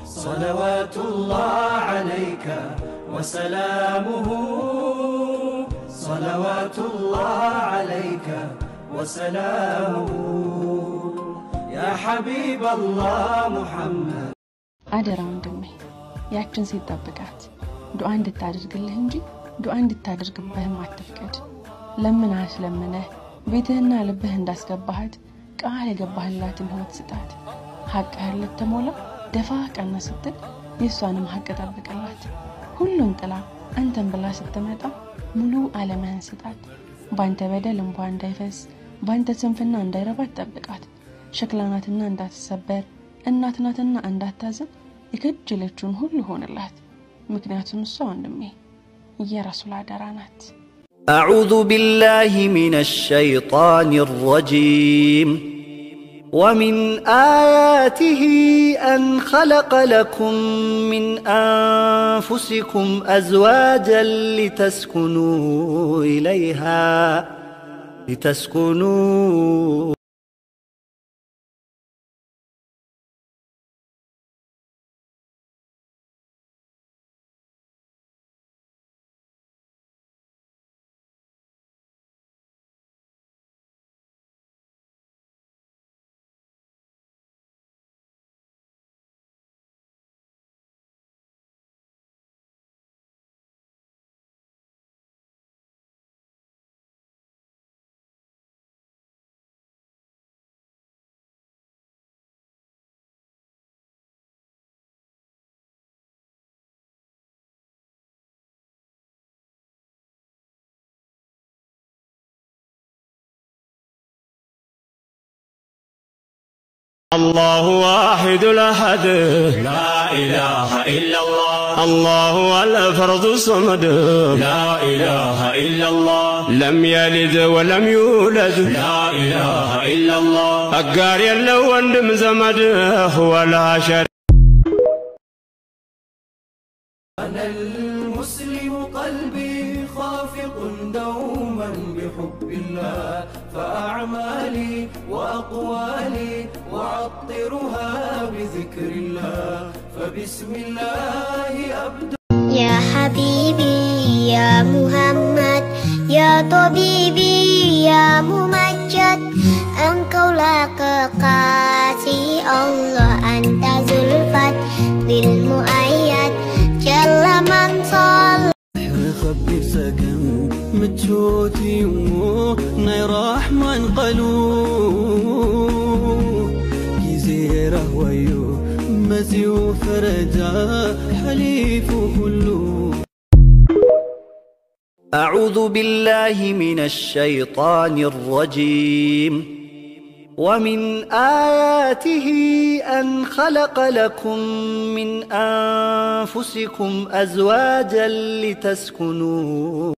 صلوات الله عليك وسلامه صلوات الله عليك وسلامه يا حبيب الله محمد አደራ ወንድሜ ያችን ሲጠብቃት ዱዓ እንድታደርግልህ እንጂ ዱዓ እንድታደርግብህም አትፍቀድ። ለምናህ ለምነህ ቤትህና ልብህ እንዳስገባሃት ቃል የገባህላትን ህይወት ስጣት። ሐቅህን ልትሞላ ደፋ ቀና ስትል የሷንም ሐቅ ጠብቅላት። ሁሉን ጥላ አንተን ብላ ስትመጣ ሙሉ ዓለምህን ስጣት። ባንተ በደል እንባ እንዳይፈስ ባንተ ስንፍና እንዳይረባት ጠብቃት። ሸክላናትና እንዳትሰበር እናትናትና እንዳታዝን የከጀለችውን ሁሉ ሆነላት። ምክንያቱም እሷ ወንድሜ የረሱል አደራ ናት። أعوذ بالله من الشيطان الرجيم ومن آياته أن خلق لكم من أنفسكم أزواجا لتسكنوا إليها الله واحد الأحد لا إله إلا الله الله الفرد الصمد لا إله إلا الله لم يلد ولم يولد لا إله إلا الله أقار يلو وندم زمد هو لا شريك. أنا المسلم قلبي خافق دوما بحب الله فأعمالي وأقوالي وعطرها بذكر الله فبسم الله أبدأ. يا حبيبي يا محمد يا طبيبي يا ممجد engkau lah kekasih Allah anta zulfat lil muayyad jalla man sal خبر سكن متشوتي ناي رحمن قلو يزيره ويو مزيو فرجا حليف كله. أعوذ بالله من الشيطان الرجيم ومن آياته أن خلق لكم من أنفسكم أزواجا لتسكنوا